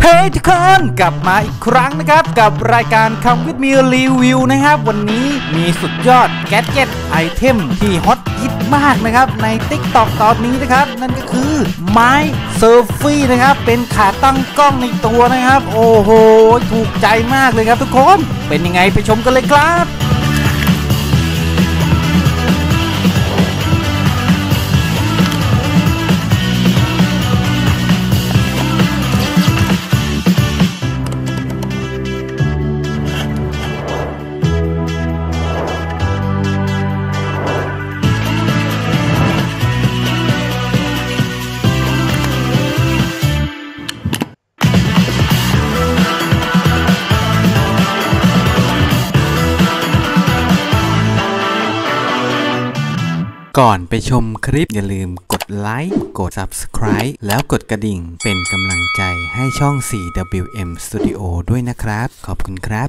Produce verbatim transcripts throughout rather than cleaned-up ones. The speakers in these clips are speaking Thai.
เฮ้ทุกคนกลับมาอีกครั้งนะครับกับรายการคำวิทมีรีวิวนะครับวันนี้มีสุดยอดแกดเจ็ตไอเทมที่ฮอตฮิตมากนะครับใน ติ๊กต็อก ตอนนี้นะครับนั่นก็คือไม้เซอร์ฟี่นะครับเป็นขาตั้งกล้องในตัวนะครับโอ้โหถูกใจมากเลยครับทุกคนเป็นยังไงไปชมกันเลยครับก่อนไปชมคลิปอย่าลืมกดไลค์กด ซับสไครบ์ แล้วกดกระดิ่งเป็นกำลังใจให้ช่อง ซี ดับเบิลยู เอ็ม Studio ด้วยนะครับขอบคุณครับ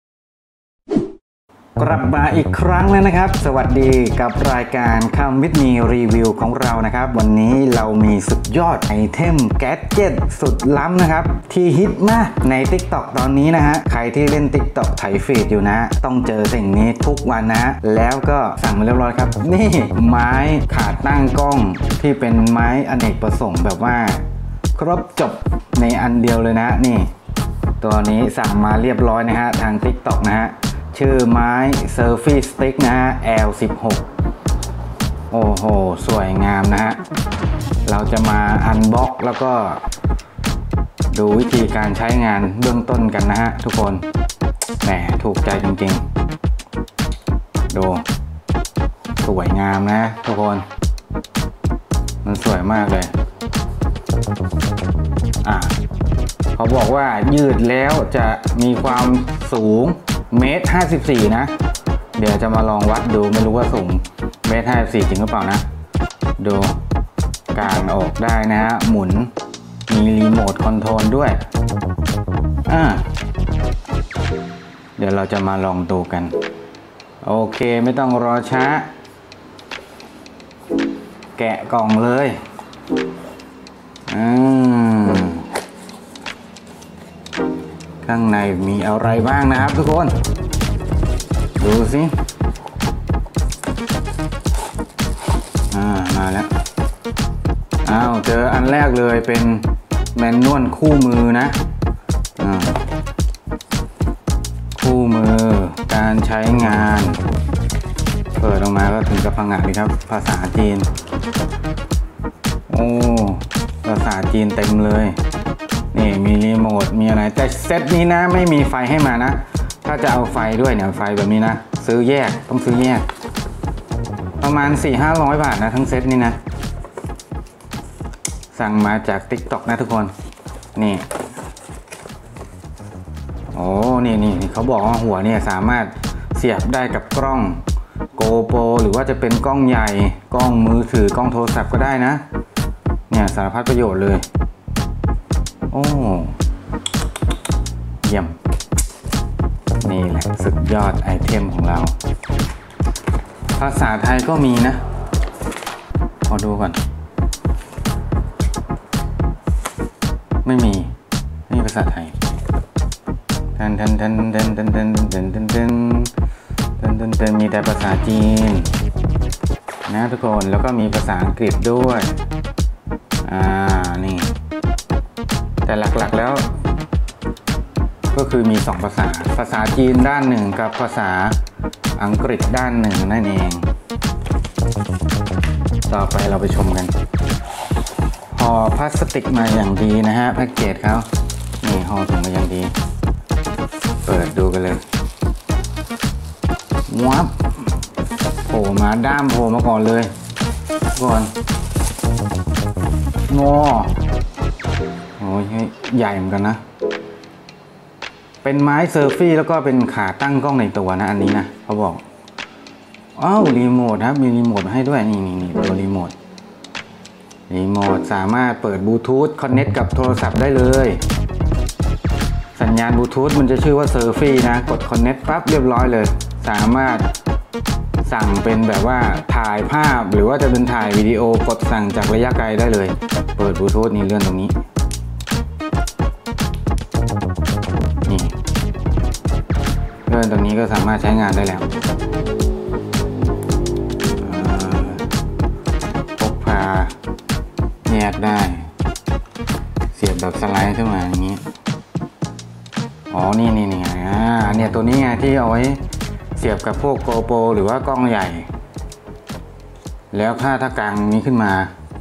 กลับมาอีกครั้งแล้วนะครับสวัสดีกับรายการคำวิทมีรีวิวของเรานะครับวันนี้เรามีสุดยอดไอเทมแกดเจ็ตสุดล้ำนะครับที่ฮิตมากใน ติ๊กต็อก ตอนนี้นะฮะใครที่เล่น ติ๊กต็อก ไถฟีดอยู่นะต้องเจอสิ่งนี้ทุกวันนะแล้วก็สั่งมาเรียบร้อยครับนี่ไม้ขาตั้งกล้องที่เป็นไม้อเนกประสงค์แบบว่าครบจบในอันเดียวเลยนะนี่ตัวนี้สั่งมาเรียบร้อยนะฮะทาง ติ๊กต็อก นะฮะชื่อไม้เซอร์ฟี่สติ๊กนะฮะ แอล สิบหก โอ้โหสวยงามนะฮะเราจะมาอันบ็อกแล้วก็ดูวิธีการใช้งานเบื้องต้นกันนะฮะทุกคนแหมถูกใจจริงๆดูสวยงามนะทุกคนมันสวยมากเลยอ่ะเขาบอกว่ายืดแล้วจะมีความสูงเมตรห้าสิบสี่นะเดี๋ยวจะมาลองวัดดูไม่รู้ว่าสูงเมตรห้าสิบสี่จริงหรือเปล่านะดูการออกได้นะฮะหมุนมีรีโมทคอนโทรลด้วยอ่าเดี๋ยวเราจะมาลองดูกันโอเคไม่ต้องรอช้าแกะกล่องเลยอืมข้างในมีอะไรบ้างนะครับทุกคนดูสิอ่ามาแล้วอ้าวเจออันแรกเลยเป็นแมนนวลคู่มือนะอ่าคู่มือการใช้งานเปิดออกมาก็ถึงกับพังงะเลยครับภาษาจีนโอ้ภาษาจีนเต็มเลยนี่มีรีโมทมีอะไรแต่เซตนี้นะไม่มีไฟให้มานะถ้าจะเอาไฟด้วยเนี่ยไฟแบบนี้นะซื้อแยกต้องซื้อแยกประมาณ สี่ถึงห้าร้อย บาทนะทั้งเซตนี้นะสั่งมาจาก ติ๊กต็อก นะทุกคนนี่โอ้นี่นี่เขาบอกว่าหัวเนี่ยสามารถเสียบได้กับกล้องโกโปรหรือว่าจะเป็นกล้องใหญ่กล้องมือถือกล้องโทรศัพท์ก็ได้นะเนี่ยสารพัดประโยชน์เลยโอ้เยี่ยมนี่แหละสุดยอดไอเทมของเราภาษาไทยก็มีนะขอดูก่อนไม่มีไม่มีภาษาไทยเต้นเต้นเต้นเต้นเต้นเต้นเต้นเต้นเต้นเต้นเต้นเต้นมีแต่ภาษาจีนนะทุกคนแล้วก็มีภาษาอังกฤษด้วยอ่านี่แต่หลักๆแล้วก็คือมีสองภาษาภาษาจีนด้านหนึ่งกับภาษาอังกฤษด้านหนึ่งนั่นเองต่อไปเราไปชมกันห่อพลาสติกมาอย่างดีนะฮะแพ็กเกจเขานี่ห่อถุงมาอย่างดีเปิดดูกันเลยวับโผล่มาด้ามโผล่มาก่อนเลยก่อนงอโอ้ยใหญ่เหมือนกันนะเป็นไม้เซอร์ฟี่แล้วก็เป็นขาตั้งกล้องในตัวนะอันนี้นะเขาบอกอ้าวรีโมทครับมีรีโมทให้ด้วยนี่นี่นี่ตัวรีโมทรีโมทสามารถเปิดบลูทูธคอนเนคกับโทรศัพท์ได้เลยสัญญาณบลูทูธมันจะชื่อว่าเซอร์ฟี่นะกดคอนเนคปั๊บเรียบร้อยเลยสามารถสั่งเป็นแบบว่าถ่ายภาพหรือว่าจะเป็นถ่ายวิดีโอกดสั่งจากระยะไกลได้เลยเปิดบลูทูธนี่เลื่อนตรงนี้ตรงนี้ก็สามารถใช้งานได้แล้วพกพาแยกได้เสียบแบบสไลด์ขึ้นมาอย่างนี้อ๋อนี่นี่นี่อ่าเนี่ยตัวนี้ไงที่เอาไว้เสียบกับพวกโกโปรหรือว่ากล้องใหญ่แล้วถ้าถ้ากางนี้ขึ้นมา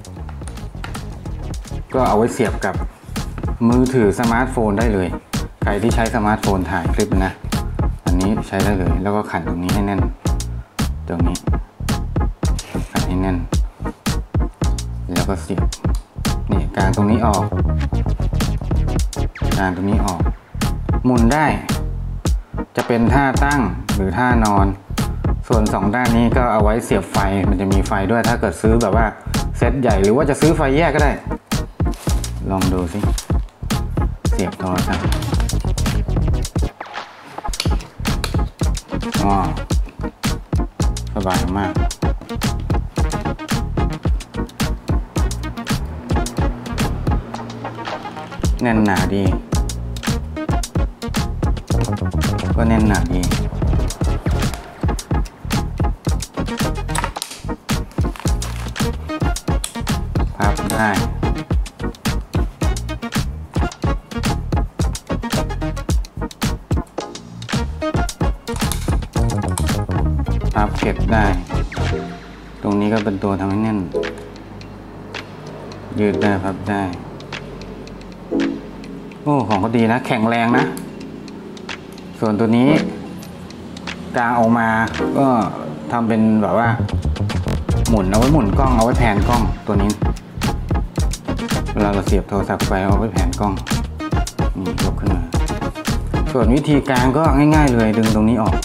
ก็เอาไว้เสียบกับมือถือสมาร์ทโฟนได้เลยใครที่ใช้สมาร์ทโฟนถ่ายคลิปนะอันนี้ใช้ได้เลยแล้วก็ขันตรงนี้ให้แน่นตรงนี้ขันให้แน่นแล้วก็เสียบนี่กางตรงนี้ออกกางตรงนี้ออกหมุนได้จะเป็นท่าตั้งหรือท่านอนส่วนสองด้านนี้ก็เอาไว้เสียบไฟมันจะมีไฟด้วยถ้าเกิดซื้อแบบว่าเซตใหญ่หรือว่าจะซื้อไฟแยกก็ได้ลองดูสิเสียบโทรศัพท์อ๋อสบายมากแน่นหนาดีก็แน่นหนาดีพับได้พับเก็บได้ตรงนี้ก็เป็นตัวทำให้แน่นยืดได้พับได้โอ้ของก็ดีนะแข็งแรงนะส่วนตัวนี้กางออกมาก็ทำเป็นแบบว่าหมุนเอาไว้หมุนกล้องเอาไว้แผนกล้องตัวนี้เวลาเราเสียบโทรศัพท์ไปเอาไว้แผนกล้องนี่ยกขึ้นมาส่วนวิธีกางก็ง่ายๆเลยดึงตรงนี้ออก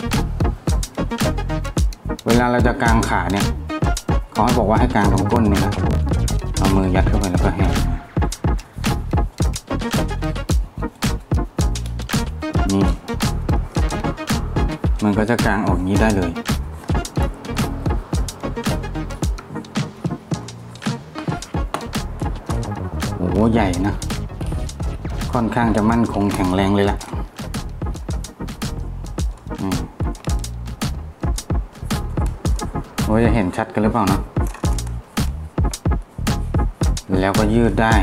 เวลาเราจะกางขาเนี่ยเขาให้บอกว่าให้กางตรงก้นนี่นะเอามือยัดเข้าไปแล้วก็แหกนี่มันก็จะกางออกนี้ได้เลยโอ้โหใหญ่นะค่อนข้างจะมั่นคงแข็งแรงเลยล่ะโอ้ยจะเห็นชัดกันหรือเปล่านะแล้วก็ยืดได้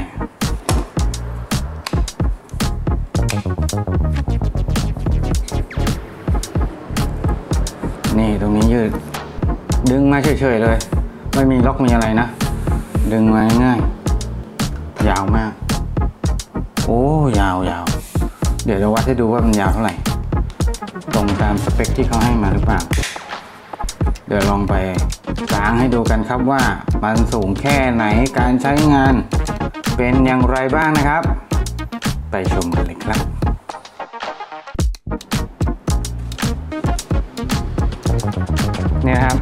นี่ตรงนี้ยืดดึงมาเฉยๆเลยไม่มีล็อกมีอะไรนะดึงมาง่ายยาวมากโอ้ยาวยาวเดี๋ยวจะวัดให้ดูว่ามันยาวเท่าไหร่ตรงตามสเปคที่เขาให้มาหรือเปล่าเดี๋ยวลองไปกางให้ดูกันครับว่ามันสูงแค่ไหนการใช้งานเป็นอย่างไรบ้างนะครับไปชมกันเลยครับเนี่ยครับ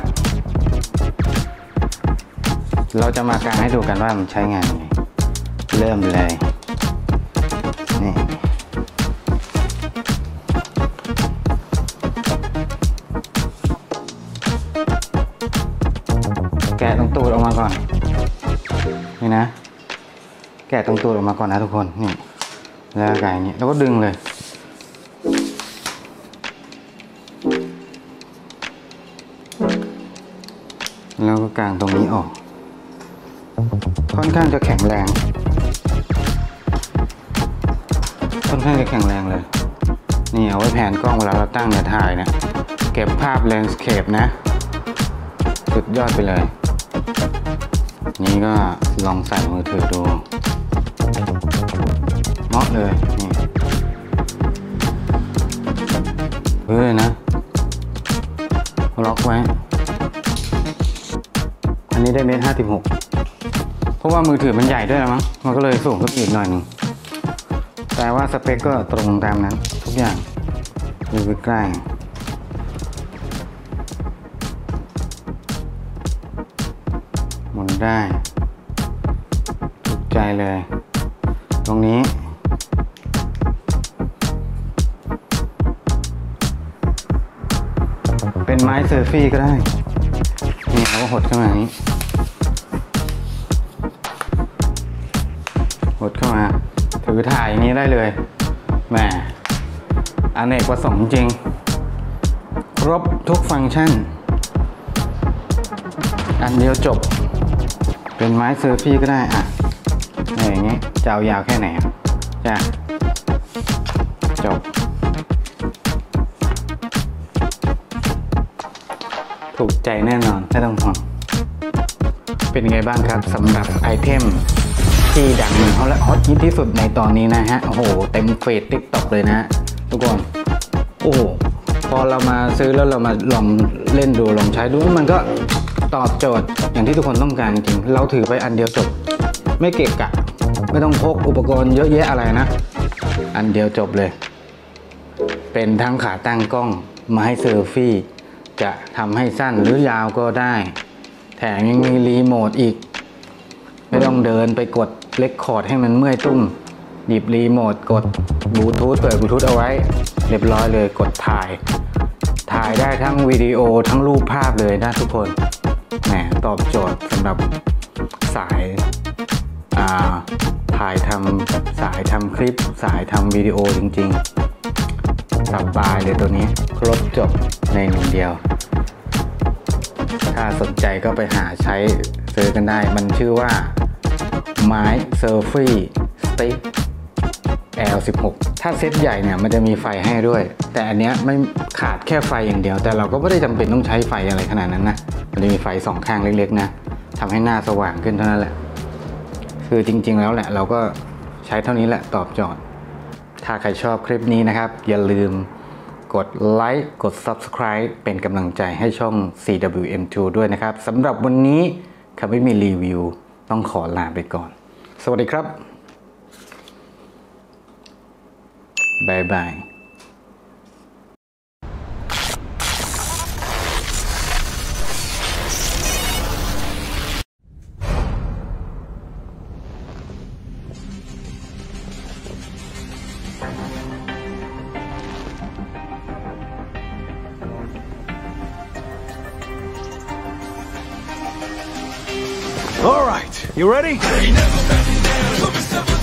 เราจะมากางให้ดูกันว่ามันใช้งานยังไงเริ่มเลยนี่แกะตรงตูดออกมาก่อนนี่นะแกะตรงตูดออกมาก่อนนะทุกคนนี่แล้วกางอย่างนี้แล้วก็ดึงเลยแล้วก็กางตรงนี้ออกค่อนข้างจะแข็งแรงค่อนข้างจะแข็งแรงเลยนี่เอาไว้แผนกล้องเวลาเราตั้งเนี่ยถ่ายเนี่ยเก็บภาพแลนด์สเคปนะสุดยอดไปเลยนี่ก็ลองใส่มือถือดูเหมาะเลยนี่เฮ้ยนะล็อกไว้อันนี้ได้เมตรห้าสิบหกเพราะว่ามือถือมันใหญ่ด้วยนะมั้งมันก็เลยสูงขึ้นอีกหน่อยหนึ่งแต่ว่าสเปคก็ตรงตามนั้นทุกอย่างดูใกล้หมุนได้ถูกใจเลยตรงนี้เป็นไม้เซอร์ฟี่ก็ได้นี่เราก็หดเข้ามาอย่างนี้หดเข้ามาถือถ่ายอย่างนี้ได้เลยแหมอเนกประสงค์จริงรบทุกฟังก์ชันอันเดียวจบเป็นไม้เซอร์ฟี่ก็ได้อ่ะอย่างเงี้ยจะเอายาวแค่ไหนจ้ะจบถูกใจแน่นอนไม่ต้องห่วงเป็นไงบ้างครับสำหรับไอเทมที่ดังเขาและฮอตฮิตที่สุดในตอนนี้นะฮะโอ้โหเต็มเฟซติ๊กต็อกเลยนะทุกคนโอ้โหพอเรามาซื้อแล้วเรามาลองเล่นดูลองใช้ดูมันก็ตอบโจทย์อย่างที่ทุกคนต้องการจริงเราถือไปอันเดียวจบไม่เกะกะไม่ต้องพกอุปกรณ์เยอะแยะอะไรนะอันเดียวจบเลยเป็นทั้งขาตั้งกล้องมาให้เซลฟี่จะทำให้สั้นหรือยาวก็ได้แถมยังมีรีโมทอีกไม่ต้องเดินไปกดเล็กคอร์ดให้มันเมื่อยตุ้มหยิบรีโมทกดบลูทูธเปิดบลูทูธเอาไว้เรียบร้อยเลยกดถ่ายถ่ายได้ทั้งวิดีโอทั้งรูปภาพเลยนะทุกคนแหมตอบโจทย์สำหรับสายถ่ายทำสายทำคลิปสายทำวิดีโอจริงๆสบายเลยตัวนี้ครบจบในหนึ่งเดียวถ้าสนใจก็ไปหาใช้ซื้อกันได้มันชื่อว่าไม้เซอร์ฟี่สติ๊ก แอล สิบหก ถ้าเซตใหญ่เนี่ยมันจะมีไฟให้ด้วยแต่อันเนี้ยไม่ขาดแค่ไฟอย่างเดียวแต่เราก็ไม่ได้จำเป็นต้องใช้ไฟอะไรขนาดนั้นนะมันจะมีไฟสองข้างเล็กๆนะทำให้หน้าสว่างขึ้นเท่านั้นแหละคือจริงๆแล้วแหละเราก็ใช้เท่านี้แหละตอบโจทย์ถ้าใครชอบคลิปนี้นะครับอย่าลืมกดไลค์กด ซับสไครบ์ เป็นกำลังใจให้ช่อง ซี ดับเบิลยู เอ็ม ทู ด้วยนะครับสำหรับวันนี้คำไม่มีรีวิวต้องขอลาไปก่อนสวัสดีครับบายบาย All right, you ready?